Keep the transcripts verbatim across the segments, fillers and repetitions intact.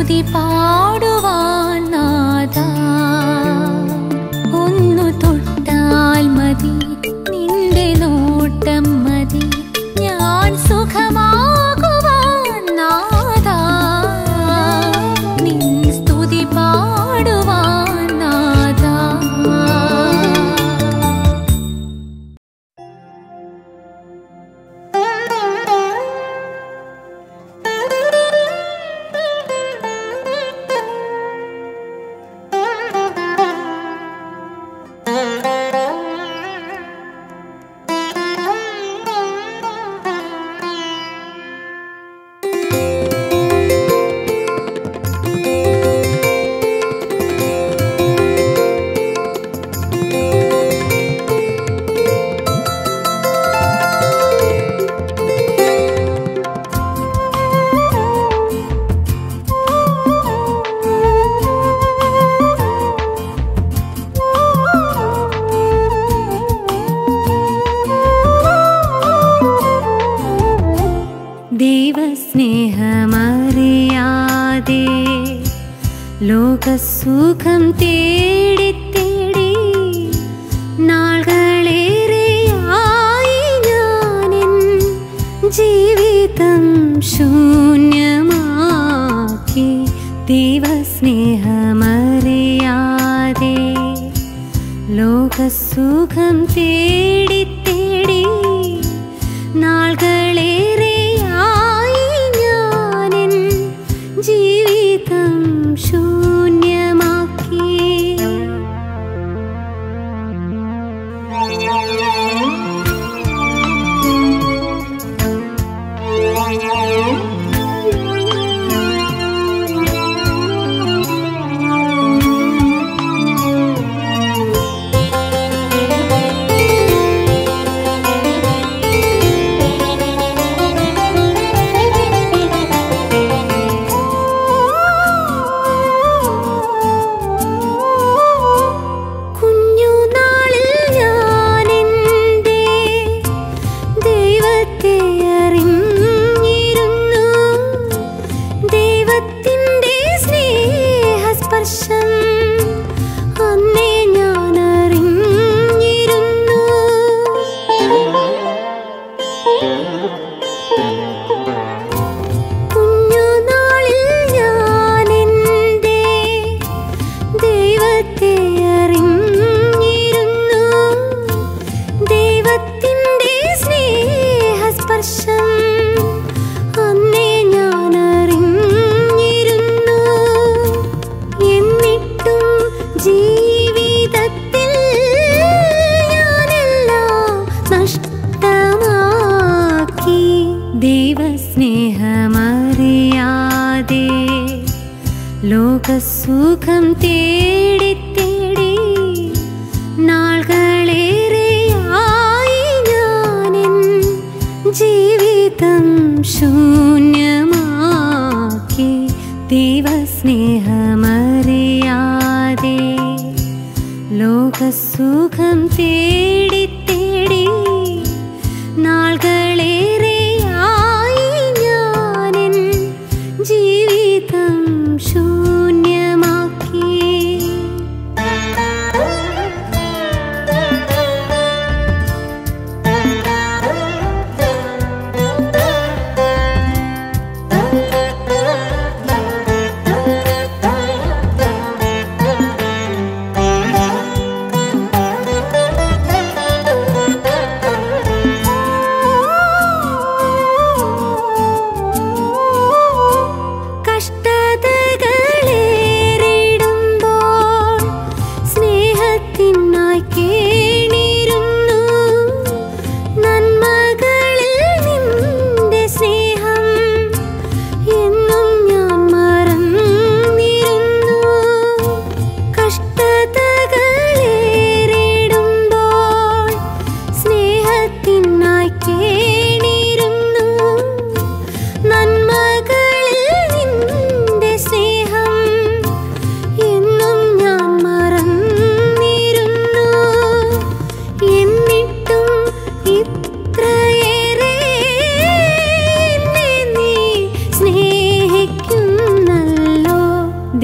സ്തുതി പാടുവാൻ നാഥാ. ഒന്നു തൊട്ടാൽ മതി, നിന്റെ നോട്ടം മതി, ഞാൻ സുഖമാകുവാൻ നാഥാ. നിൻ സ്തുതി പാടുവാൻ നാഥാ. ദൈവസ്നേഹമറിയാതെ ലോകസുഖം തേടി തേടി നാളുകളേറെയായി ഞാനെൻ ജീവിതം ശൂന്യമാക്കി. ദൈവസ്നേഹമറിയാതെ ലോകസുഖം തേടി തേടി നാളുകളേറെയായി ഞാനെൻ ജീവിതം ശൂന്യമാക്കി. ദൈവസ്നേഹമറിയാതെ ലോകസുഖം തേടി തേടി നാളുകളേറെയായി ഞാനെൻ ജീവിതം ശൂന്യമാക്കി. ദൈവസ്നേഹമറിയാതെ ലോകസുഖം തേടി തേടി നാളുകളേറെയായി ഞാനെൻ ജീവിതം ശൂന്യമാക്കി.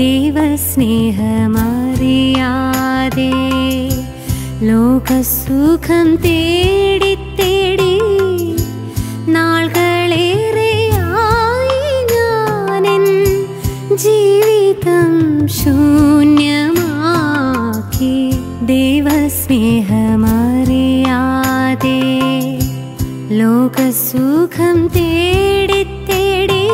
ദൈവസ്നേഹമറിയാതെ ലോകസുഖം തേടി തേടി നാളുകളേറെയായി ഞാനെൻ ജീവിതം ശൂന്യമാക്കി. ദൈവസ്നേഹമറിയാതെ ലോകസുഖം തേടി തേടി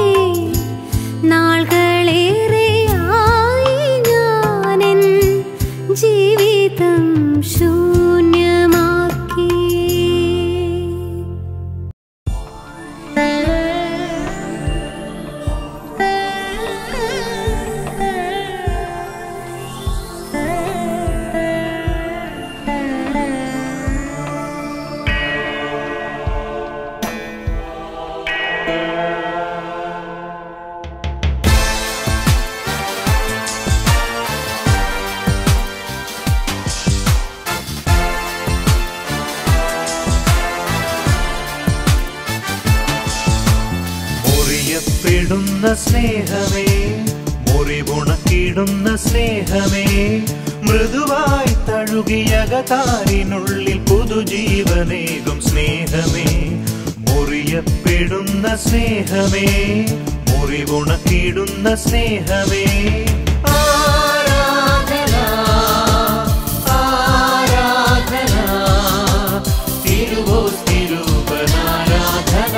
നാളുകളേറെയായി ഞാനെൻ ജീവിതം ശൂന്യമാക്കി. മുറിയപ്പെടുന്ന സ്നേഹമേ, മുറിവുണക്കിടുന്ന സ്നേഹമേ, മൃദുവായി തഴുകിയകതാരിനുള്ളിൽ പുതുജീവനേകും സ്നേഹമേ. മുറിയപ്പെടുന്ന സ്നേഹമേ, മുറിവുണക്കിടുന്ന സ്നേഹമേ, ആരാധന ആരാധന തിരുവോസ് തിരുവനാരാധന.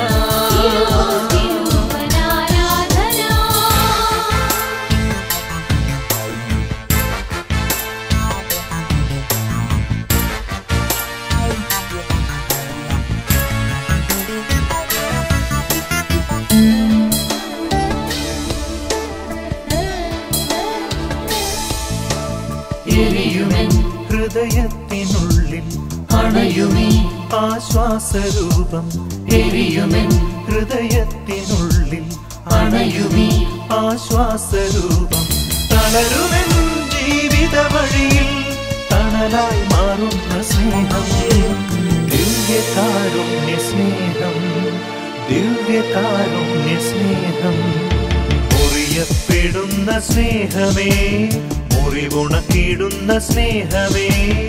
എരിയുമെൻ ഹൃദയത്തിനുള്ളിൽ അണയുമീ ആശ്വാസരൂപം. എരിയുമെൻ ഹൃദയത്തിനുള്ളിൽ അണയുമീ ആശ്വാസരൂപം. തളരുമെൻ ജീവിത വഴിയിൽ തണലായി മാറുന്ന സ്നേഹം, ദിവ്യകാരുണ്യ സ്നേഹം, ദിവ്യകാരുണ്യ സ്നേഹം. മുറിയപ്പെടുന്ന സ്നേഹമേ, മുറിവുണക്കിടുന്ന സ്നേഹമേ,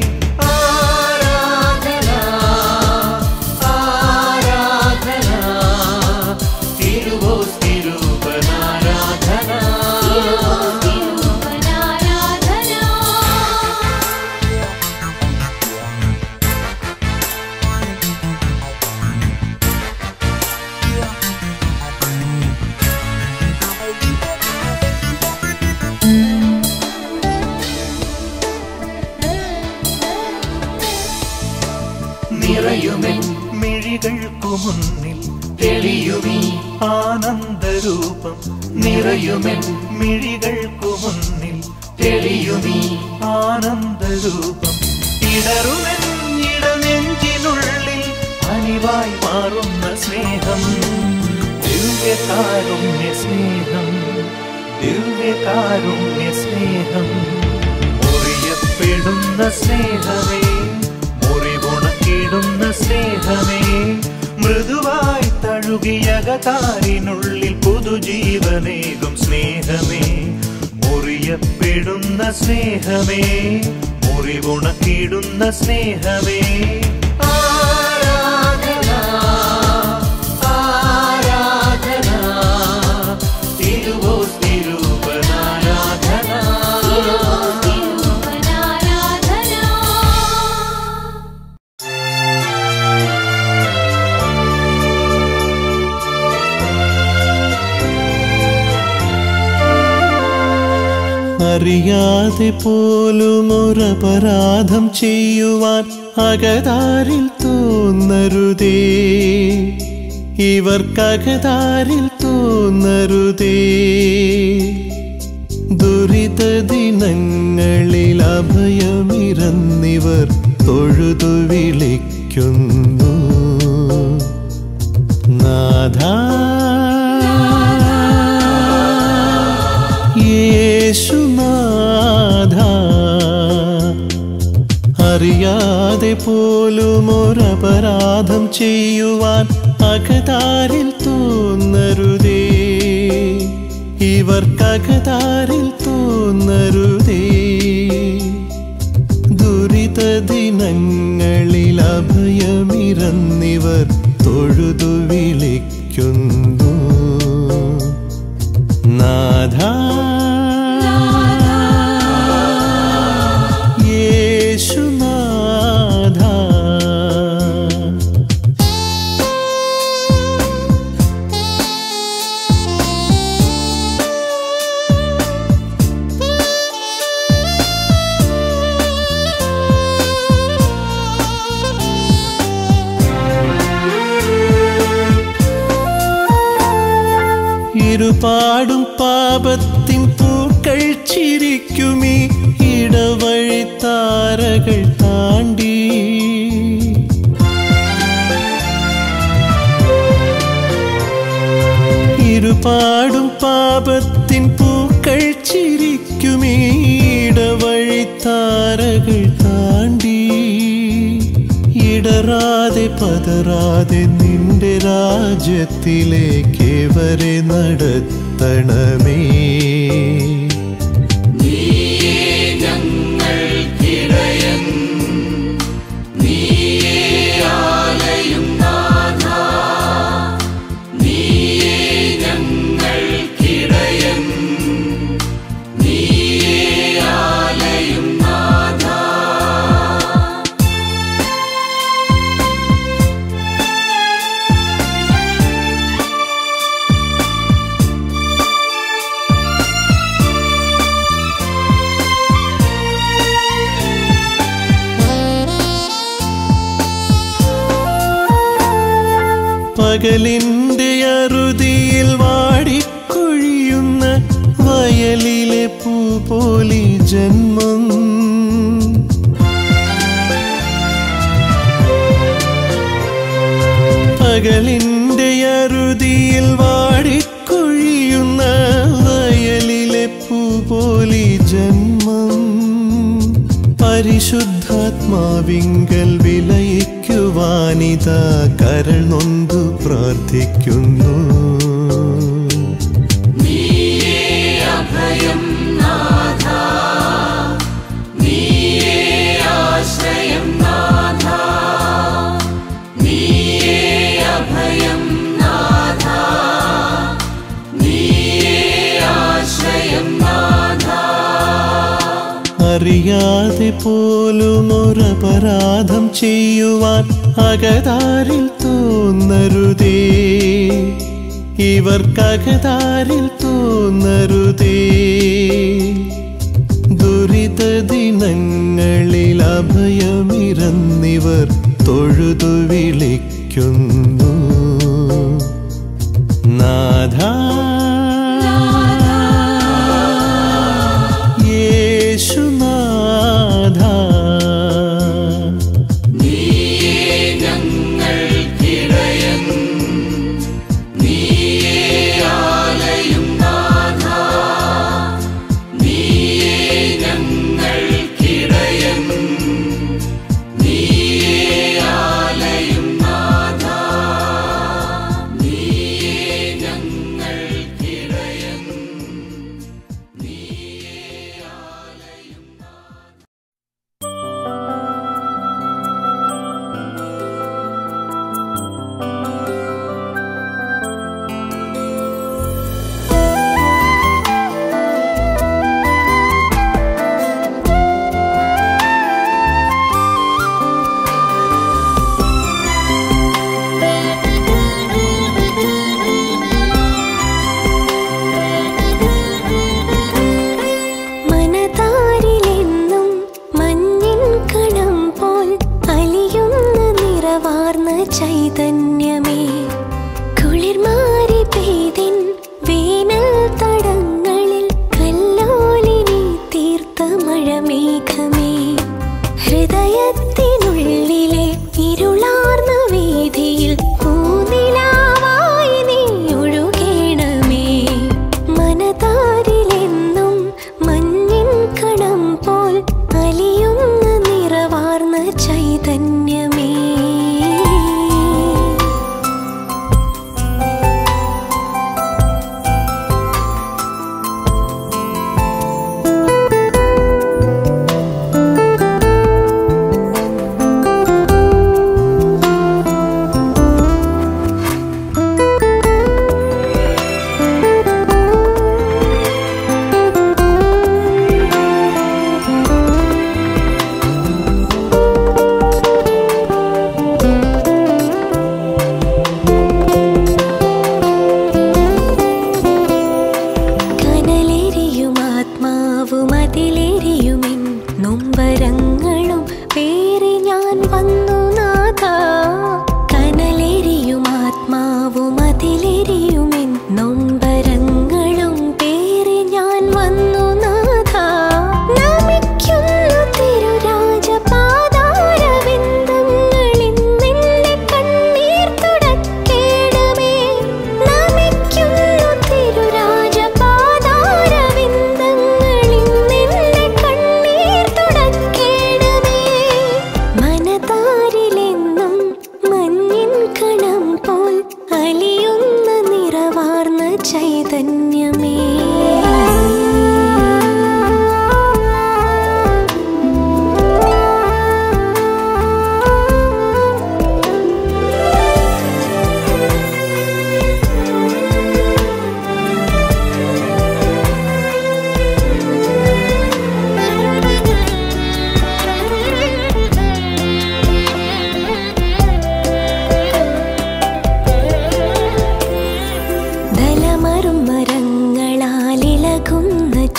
ആരാധന ആരാധന തിരുവോസ് തിരുവനാരാധന. നിറയുമെൻ മിഴികൾക്കു മുന്നിൽ തെളിയുമീ ആനന്ദരൂപം. നിറയുമെൻ മിഴികൾക്കു മുന്നിൽ തെളിയുമീ ആനന്ദരൂപം. ഇടറുമെൻ ഇടനെഞ്ചിനുള്ളിൽ അലിവായി മാറുന്ന സ്നേഹം, ദിവ്യകാരുണ്യ സ്നേഹം, ദിവ്യകാരുണ്യ സ്നേഹം. മുറിയപ്പെടുന്ന സ്നേഹമേ, മുറിവുണക്കിടുന്ന സ്നേഹമേ, മൃദുവായി തഴുകിയകതാരിനുള്ളിൽ പുതുജീവനേകും സ്നേഹമേ. മുറിയപ്പെടുന്ന സ്നേഹമേ, മുറിവുണക്കിടുന്ന സ്നേഹമേ, ആരാധന ആരാധന തിരുവോസ് തിരുവനാരാധന. അറിയാതെ പോലും ഒരപരാധം ചെയ്യുവാൻ അകതാരിൽ തോന്നരുതേ, ഇവർക്കകതാരിൽ തോന്നരുതേ. ദുരിത ദിനങ്ങളിൽ അഭയമിരന്നിവർ തൊഴുതു വിളിക്കുന്നു നാഥാ. യേശുനാഥ, അറിയാതെ പോലും ഒരപരാധം ചെയ്യുവാൻ അകതാരിൽ തോന്നരുതേ, ഇവർക്കകതാരിൽ തോന്നരുതേ. ദിനങ്ങളിൽ അഭയമിരന്നിവർ തൊഴുതു വിളിക്കുന്നു. നാഥ യേശുനാഥ ഇരുപാടും പാപത്തിൻ പൂക്കൾ ചിരിക്കുമീ ഇടവഴി താരകൾ താണ്ടി. ഇരുപാടും പാപത്തിൻ പൂക്കൾ ചിരിക്കുമീ ഇടവഴി താരകൾ താണ്ടി. ഇടറാതെ പതറാതെ നിന്റെ രാജ്യത്തിലേക്ക് വരെ നടത്തണമേ. പകലിന്റെ അറുതിയിൽ വാടിക്കൊഴിയുന്ന വയലിലെ പൂ പോലി ജന്മം. പകലിന്റെ അറുതിയിൽ വാടിക്കൊഴിയുന്ന വയലിലെ പൂ പോലി ജന്മം. പരിശുദ്ധാത്മാവിങ്കൽ വിലയിക്കുവാനിതാ കരൾ നൊന്തു പ്രാർത്ഥിക്കുന്നു. അറിയാതെ പോലും ഒരപരാധം ചെയ്യുവാൻ അകതാരിൽ തോന്നരുതേ. ഇവർക്കകതാരിൽ തോന്നരുതേ. ദുരിത ദിനങ്ങളിൽ അഭയമിരന്നിവർ തൊഴുതു വിളിക്കുന്നു. നാഥ യേശുനാഥ ഞങ്ങൾ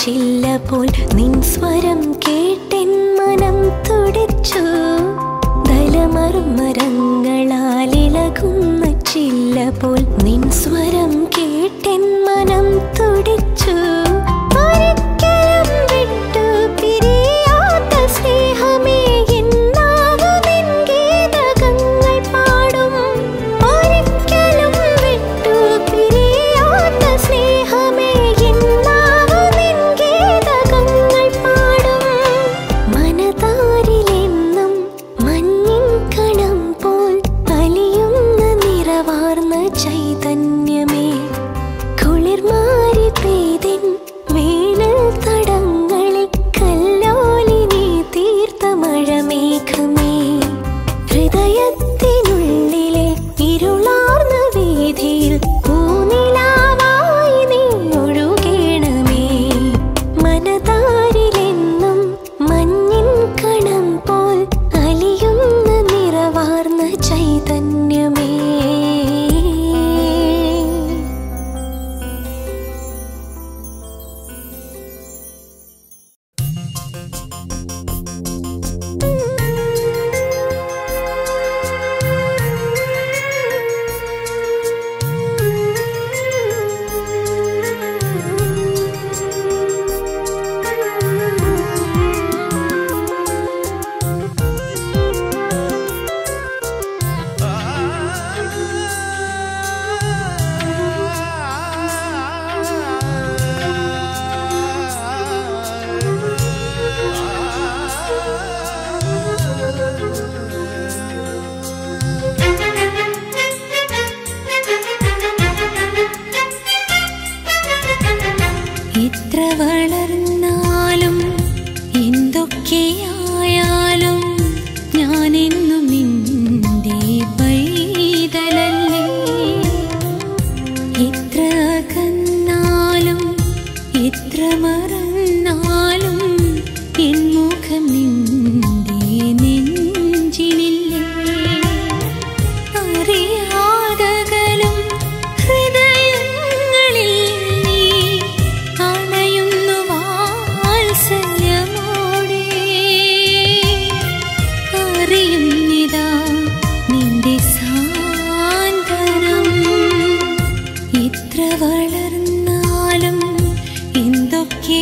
ചില്ല പോൽ നിൻ സ്വരം കേട്ടെൻ മനം തുടിച്ചു. ദലമർമരങ്ങളാൽ ഇളകുന്ന ചില്ല പോൽ നിൻ സ്വരം കേട്ടെൻ മനം തുടിച്ചു. ഒരിക്കലും വിട്ടു പിരിയാത്ത സ്നേഹമേ എന്നാവുമെൻ ഗീതകങ്ങൾ പാടും. ഒരിക്കലും വിട്ടു പിരിയാത്ത സ്നേഹമേ എന്നാവുമെൻ ഗീതകങ്ങൾ പാടും. മനതാരിലെന്നും മഞ്ഞിൻ കണം പോൽ അലിയുന്ന നിറവാർന്ന ചൈതന്യമേ, കുളിർമാരി പെയ്തിൻ വേനൽ തടങ്ങളിൽ കല്ലോലിനെ തീർത്ത മഴമേഘമേ, ഹൃദയത്തിനുള്ളിലെ ഇരുളാർന്ന വീഥിയിൽ പൂനിലാവായി നീ ഒഴുകേണമേ. മനതാരിലെന്നും മഞ്ഞിൻ കണം പോൽ അലിയുന്ന നിറവാർന്ന ചൈതന്യമേ. എത്ര വളർന്നാലും എന്തൊക്കെയായാലും ഞാനെന്നും നിന്റെ പൈതലല്ലേ. എത്ര അകന്നാലും എത്ര മറന്നാലും എൻ മുഖം നിന്റെ നെഞ്ചിനില്ലേ. അറിയാതകലും ഹൃദയങ്ങളിൽ നീ അണയുന്നു വാത്സല്യമോടെ. അറിയുന്നിതാ നിന്റെ സാന്ത്വനം. എത്ര വളർന്നാലും എന്തൊക്കെ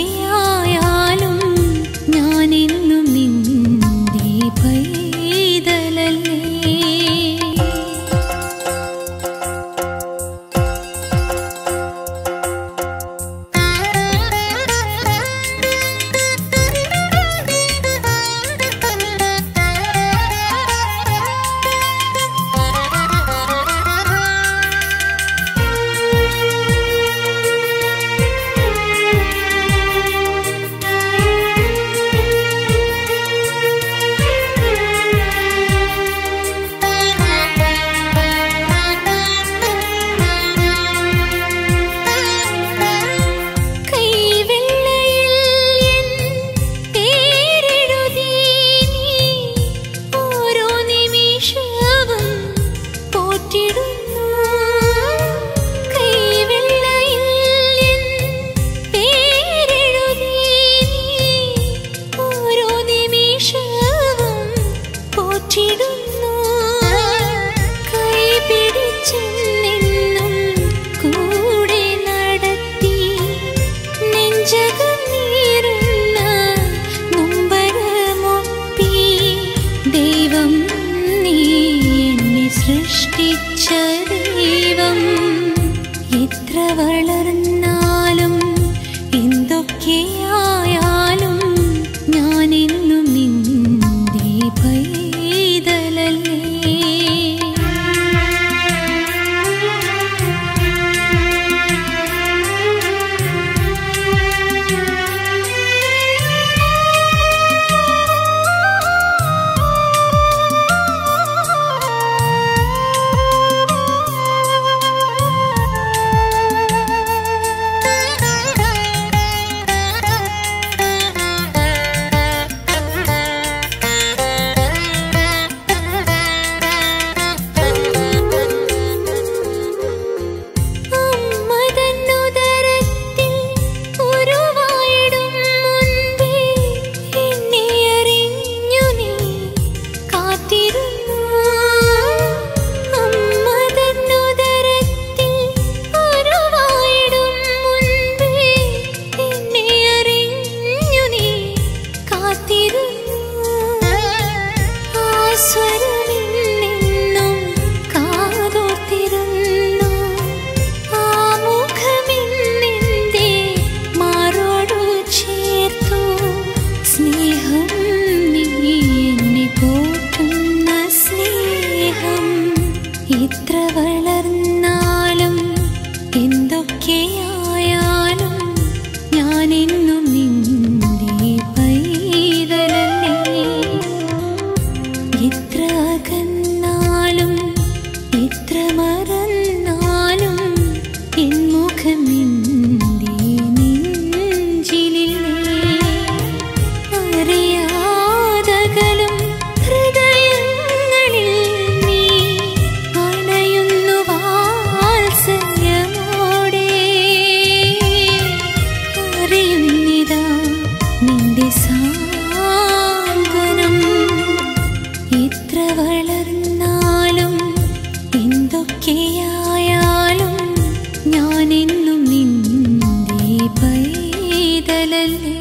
തണലല്ലേ.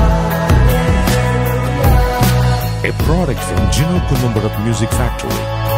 A product from Gino Columbarat Music Factory.